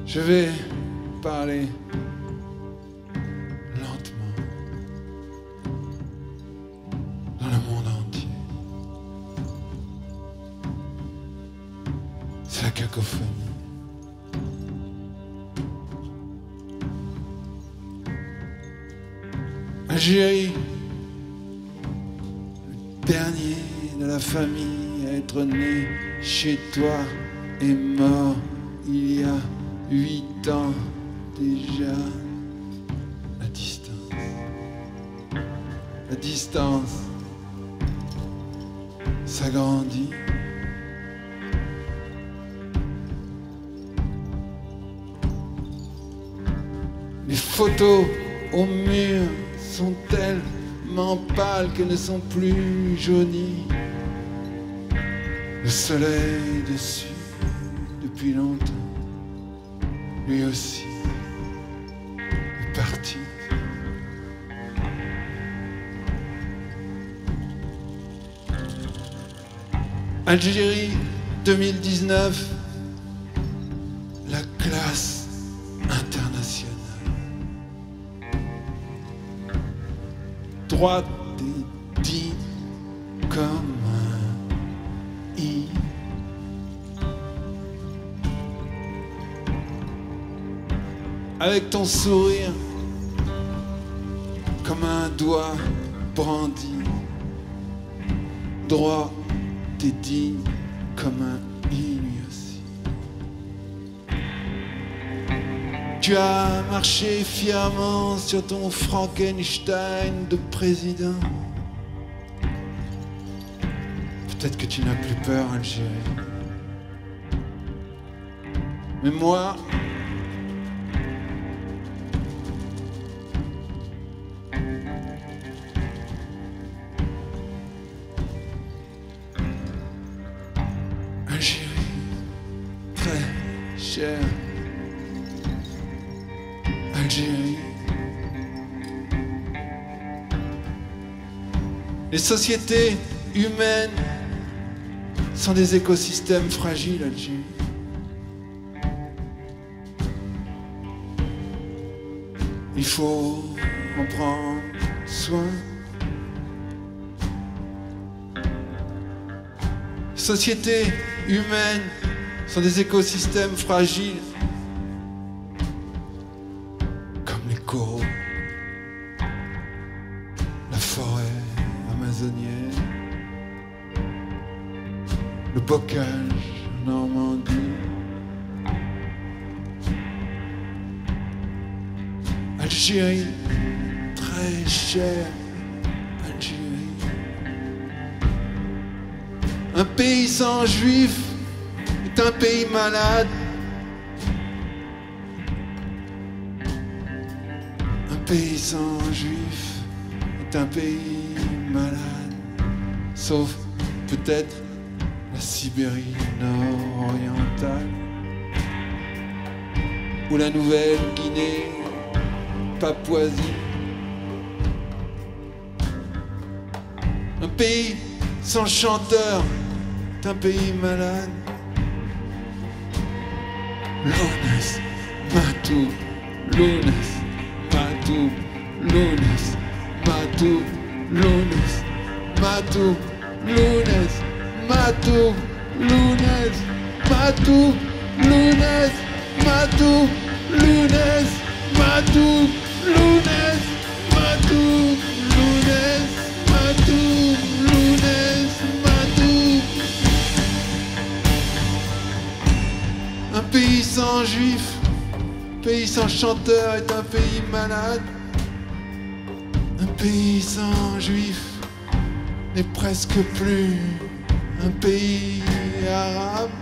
Je vais parler lentement dans le monde entier. C'est la cacophonie. Algérie, le dernier de la famille à être né chez toi, est mort il y a 8 ans déjà. La distance. La distance s'agrandit. Les photos au mur sont tellement pâles qu'elles ne sont plus jaunies. Le soleil dessus depuis longtemps, lui aussi est parti. Algérie 2019, la classe internationale. Droite et digne comme un i. Avec ton sourire comme un doigt brandi, droit et digne comme un i lui aussi. Tu as marché fièrement sur ton Frankenstein de président. Peut-être que tu n'as plus peur, Algérie. Mais moi, Algérie, très chère Algérie. Les sociétés humaines sont des écosystèmes fragiles, Algérie. Il faut en prendre soin. Les sociétés humaines sont des écosystèmes fragiles, comme les coraux, la forêt amazonienne, le bocage en Normandie. Algérie, très chère Algérie. Un pays sans juifs est un pays malade. Un pays sans juifs est un pays malade. Sauf peut-être la Sibérie nord-orientale ou la Nouvelle-Guinée, Papouasie. Un pays sans chanteur est un pays malade. Lunes, Matou, lunes, Matou, lunes, Matou, lunes, Matou, lunes, Matou, lunes, Matou, lunes, Matou, lunes, Matou, lunes, Matou, lunes, Matou, lunes, Matou. Un pays sans juifs, pays sans chanteur est un pays malade. Un pays sans juifs n'est presque plus un pays arabe.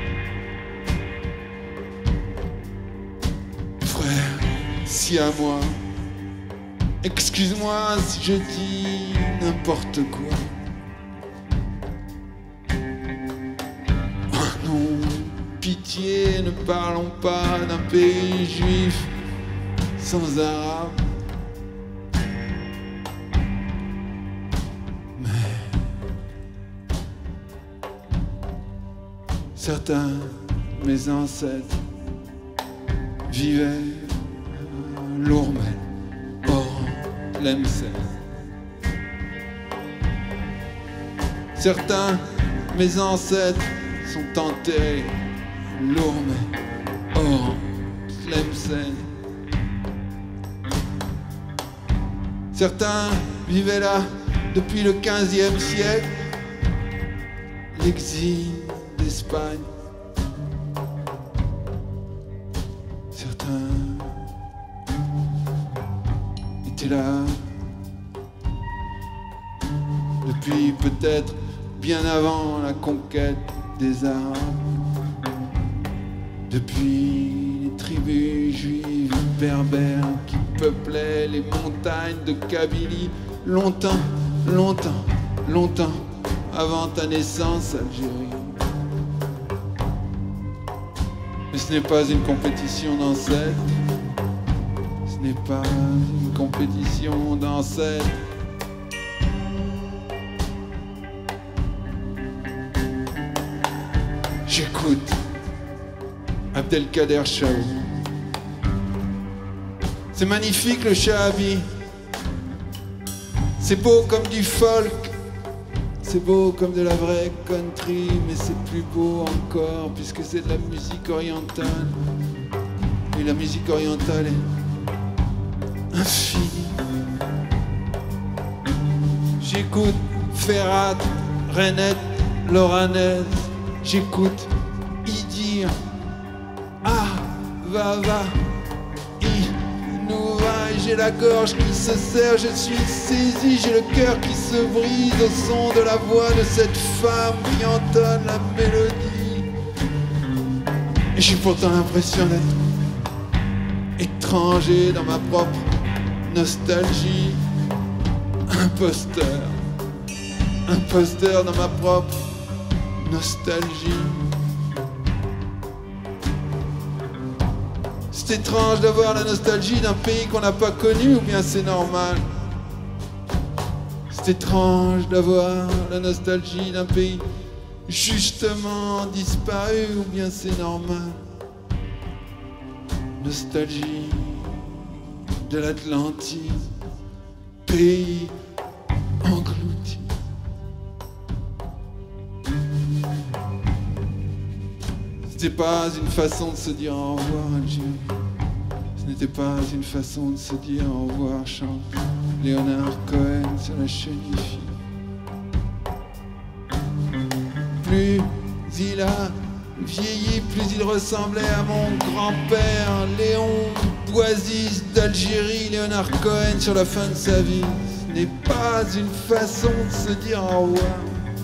Frère, si à moi, excuse-moi si je dis n'importe quoi. Oh non, pitié, ne parlons pas d'un pays juif sans arabe. Certains, mes ancêtres, vivaient à Lourmel, Oran, Tlemcen. Certains, mes ancêtres, sont enterrés à Lourmel, Oran, Tlemcen. Certains vivaient là depuis le XVe siècle, l'exil d'Espagne. Certains étaient là depuis peut-être bien avant la conquête des Arabes, depuis les tribus juives berbères qui peuplaient les montagnes de Kabylie, longtemps, longtemps, longtemps avant ta naissance, Algérie. Mais ce n'est pas une compétition d'ancêtres, ce n'est pas une compétition d'ancêtres. J'écoute Abdelkader Chaou. C'est magnifique le Chahabi. C'est beau comme du folk. C'est beau comme de la vraie country, mais c'est plus beau encore puisque c'est de la musique orientale. Et la musique orientale est infinie. J'écoute Ferhat, Renette, Loranaise. J'écoute Idir, ah, va, nous va, et j'ai la gorge qui se serre, je suis saisi, j'ai le cœur qui se brise au son de la voix de cette femme qui entonne la mélodie. Et j'ai pourtant l'impression d'être étranger dans ma propre nostalgie, imposteur dans ma propre nostalgie. C'est étrange d'avoir la nostalgie d'un pays qu'on n'a pas connu, ou bien c'est normal? C'est étrange d'avoir la nostalgie d'un pays justement disparu, ou bien c'est normal? Nostalgie de l'Atlantide, pays englouti. Ce n'était pas une façon de se dire au revoir, Algérie. Ce n'était pas une façon de se dire au revoir, chante Léonard Cohen sur la chaîne IFI. Plus il a vieilli, plus il ressemblait à mon grand-père, Léon Boisis d'Algérie, Léonard Cohen sur la fin de sa vie. Ce n'est pas une façon de se dire au revoir.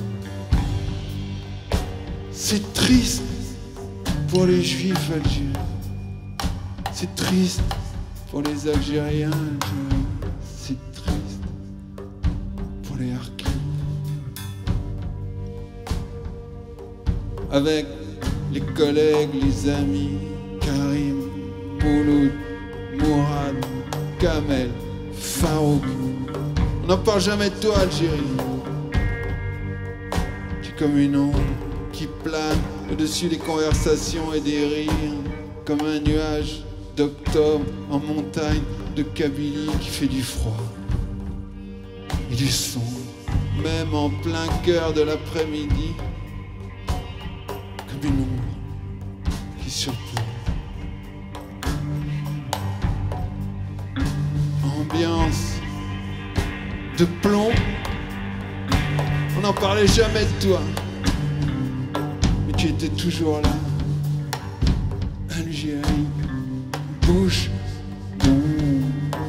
C'est triste pour les Juifs algériens, c'est triste pour les Algériens algériens, c'est triste pour les Harkis. Avec les collègues, les amis, Karim, Mouloud, Mourad, Kamel, Farouk, on n'en parle jamais de toi, Algérie. Tu es comme une ombre qui plane au-dessus des conversations et des rires, comme un nuage d'octobre en montagne de Kabylie qui fait du froid et du sombre, même en plein cœur de l'après-midi, comme une ombre qui surplombe. Ambiance de plomb, on n'en parlait jamais de toi. Tu étais toujours là, Algérie, bouche d'ombre.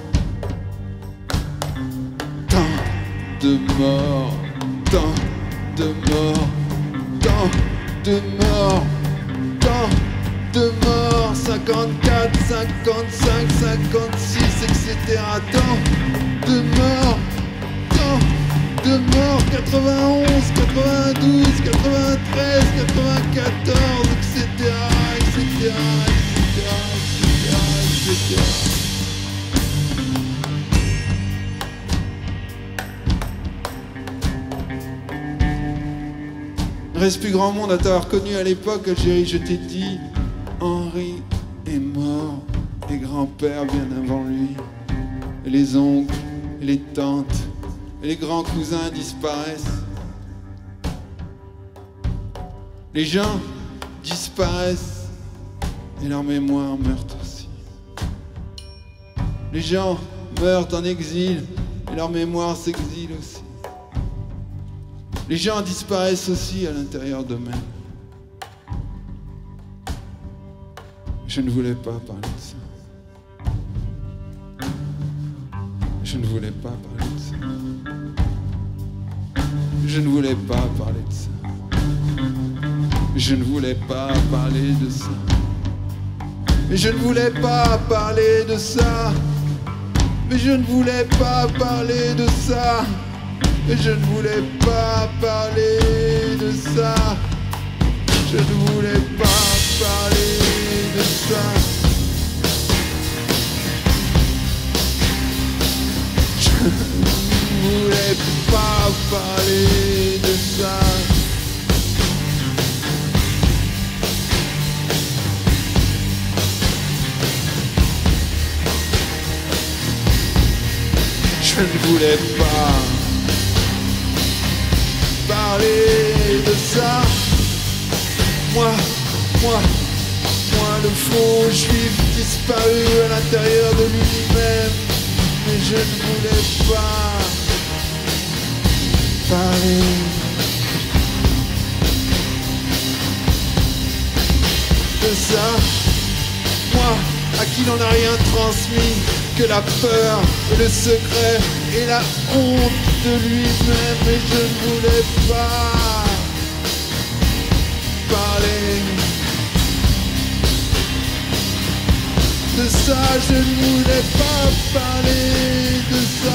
Tant de morts, tant de morts, tant de morts, tant de morts, 54, 55, 56, etc. Tant de morts, tant de morts, 91, 92, 93, 94, etc., etc., etc. Il ne reste plus grand monde à t'avoir connu à l'époque, Algérie, je t'ai dit, Henri est mort. grands-pères bien avant lui, et les oncles, et les tantes, et les grands cousins disparaissent. Les gens disparaissent, et leur mémoire meurt aussi. Les gens meurent en exil, et leur mémoire s'exile aussi. Les gens disparaissent aussi à l'intérieur d'eux-mêmes. Je ne voulais pas parler de ça. Je ne voulais pas parler de ça. Je ne voulais pas parler de ça. Je ne voulais pas parler de ça. Mais je ne voulais pas parler de ça. Mais je ne voulais pas parler de ça. Mais je ne voulais pas parler de ça. Je ne voulais pas parler de ça. Je ne voulais pas parler de ça. Je ne voulais pas parler de ça. Moi, le faux juif disparu à l'intérieur de lui-même. Mais je ne voulais pas parler de ça. Moi, à qui l'on n'a rien transmis que la peur et le secret et la honte de lui-même. Mais je ne voulais pas parler de ça, je ne voulais pas parler de ça.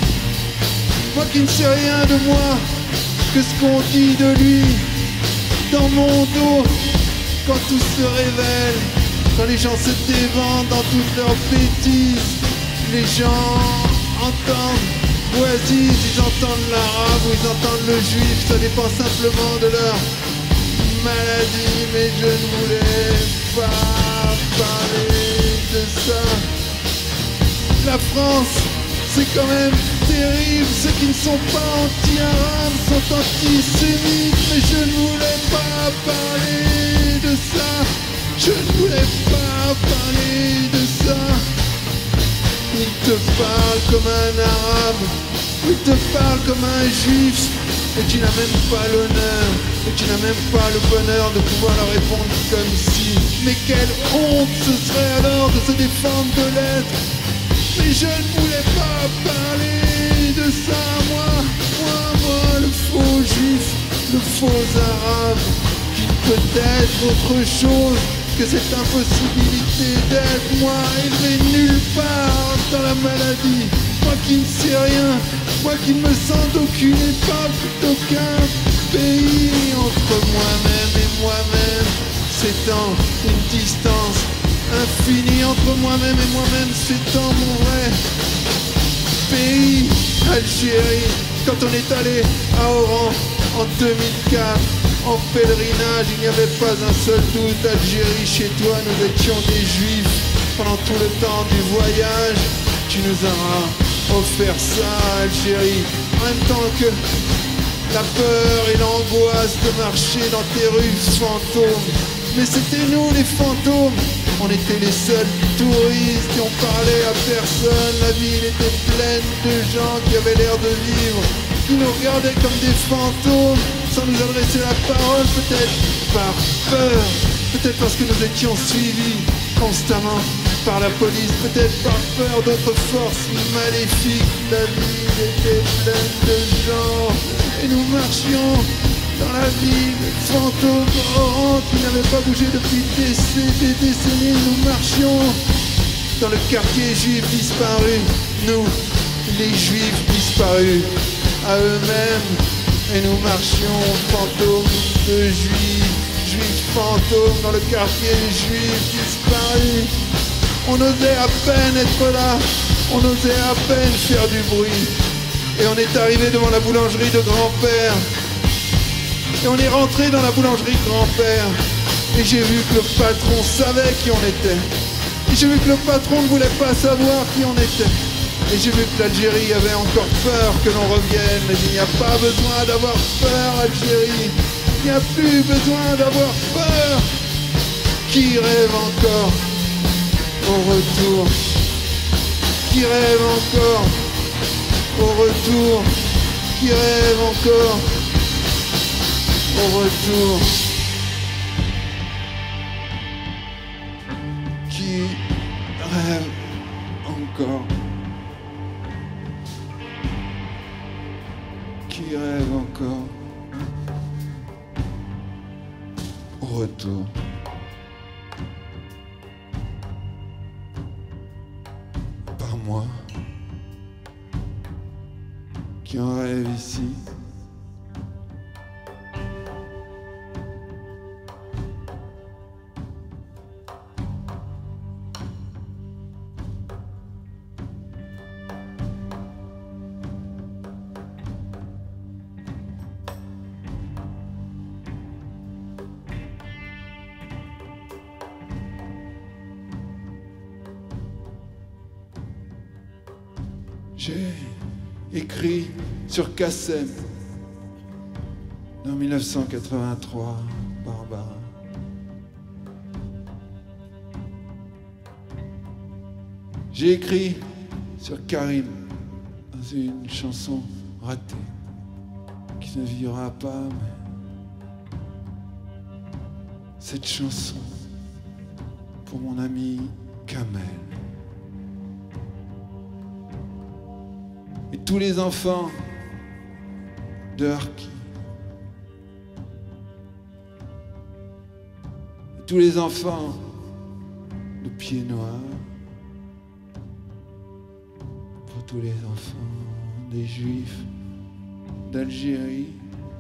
Moi qui ne sais rien de moi, que ce qu'on dit de lui dans mon dos, quand tout se révèle, quand les gens se dévendent dans toutes leurs bêtises, les gens entendent oasis, ils entendent l'arabe ou ils entendent le juif, ça dépend simplement de leur maladie. Mais je ne voulais pas parler de ça. La France, c'est quand même terrible. Ceux qui ne sont pas anti-arabes sont antisémites. Mais je ne voulais pas parler de ça. Je ne voulais pas parler de ça. Il te parle comme un arabe, il te parle comme un juif, et tu n'as même pas l'honneur, et tu n'as même pas le bonheur de pouvoir leur répondre comme si. Mais quelle honte ce serait alors de se défendre de l'être. Mais je ne voulais pas parler de ça, moi, le faux juif, le faux arabe, qui peut être autre chose que cette impossibilité d'être moi, élevé nulle part dans la maladie. Moi qui ne sais rien, moi qui ne me sens d'aucune époque, d'aucun pays. Entre moi-même et moi-même s'étend une distance infinie. Entre moi-même et moi-même s'étend mon vrai pays, Algérie. Quand on est allé à Oran en 2004 en pèlerinage, il n'y avait pas un seul doute. Algérie, chez toi, nous étions des juifs. Pendant tout le temps du voyage, tu nous auras offert ça, Algérie. En même temps que la peur et l'angoisse de marcher dans tes rues fantômes. Mais c'était nous les fantômes. On était les seuls touristes qui ont parlé à personne. La ville était pleine de gens qui avaient l'air de vivre, qui nous regardaient comme des fantômes, sans nous adresser la parole, peut-être par peur, peut-être parce que nous étions suivis constamment par la police, peut-être par peur d'autres forces maléfiques. La ville était pleine de gens, et nous marchions dans la ville, fantôme Oran qui n'avait pas bougé depuis des décennies. Nous marchions dans le quartier juif disparu, nous, les juifs disparus à eux-mêmes, et nous marchions fantômes de juifs fantômes dans le quartier juif disparu. On osait à peine être là, on osait à peine faire du bruit, et on est arrivé devant la boulangerie de grand-père. Et on est rentré dans la boulangerie de grand-père, et j'ai vu que le patron savait qui on était. Et j'ai vu que le patron ne voulait pas savoir qui on était. Et j'ai vu que l'Algérie avait encore peur que l'on revienne. Mais il n'y a pas besoin d'avoir peur, Algérie. Il n'y a plus besoin d'avoir peur. Qui rêve encore au retour? Qui rêve encore au retour? Qui rêve encore au retour? Qui rêve encore? Qui rêve encore au retour? Par moi, qui en rêve ici? J'ai écrit sur cassette en 1983, Barbara. J'ai écrit sur Karim dans une chanson ratée qui ne vivra pas, mais cette chanson pour mon ami Kamel. Et tous les enfants de Harki. Et tous les enfants de Pieds Noirs. Pour tous les enfants des Juifs d'Algérie.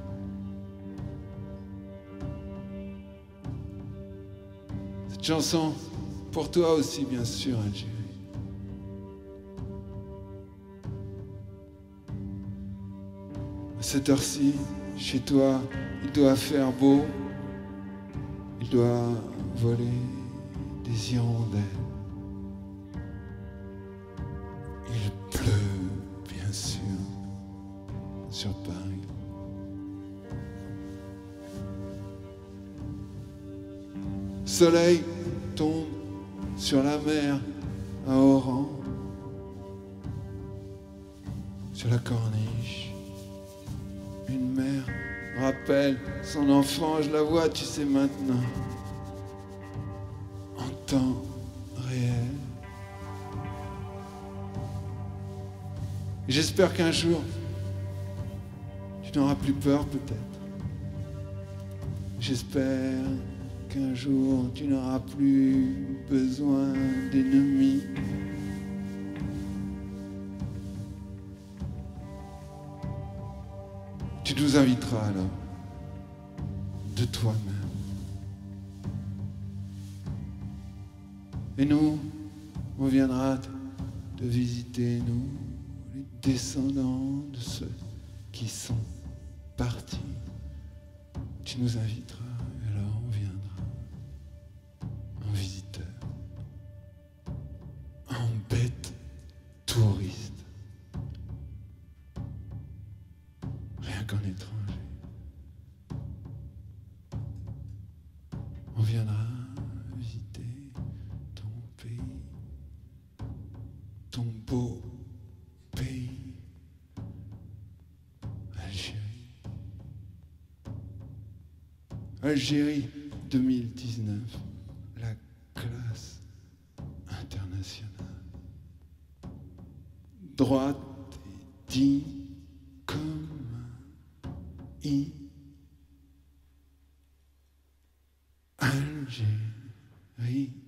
Cette chanson pour toi aussi, bien sûr, Algérie. À cette heure-ci, chez toi, il doit faire beau, il doit voler des hirondelles. Il pleut, bien sûr, sur Paris. Le soleil tombe sur la mer à Oran, sur la corniche. Une mère rappelle son enfant, je la vois, tu sais maintenant, en temps réel. J'espère qu'un jour, tu n'auras plus peur peut-être. J'espère qu'un jour, tu n'auras plus besoin d'ennemis. Tu nous inviteras alors, de toi-même. Et nous, on viendra de visiter, nous, les descendants de ceux qui sont partis. Tu nous inviteras, et alors on viendra en visiteur, en bête touriste. Rien qu'en étranger. On viendra visiter ton pays, ton beau pays, Algérie. Algérie 2019, la classe internationale. Droite et digne comme Algérie.